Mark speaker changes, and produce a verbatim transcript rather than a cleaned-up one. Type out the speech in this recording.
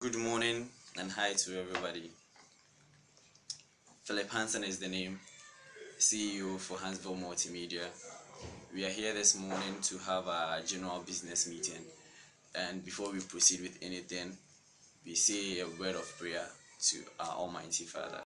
Speaker 1: Good morning and hi to everybody. Philip Hansen is the name, C E O for Hansville Multimedia. We are here this morning to have a general business meeting. And before we proceed with anything, we say a word of prayer to our Almighty Father.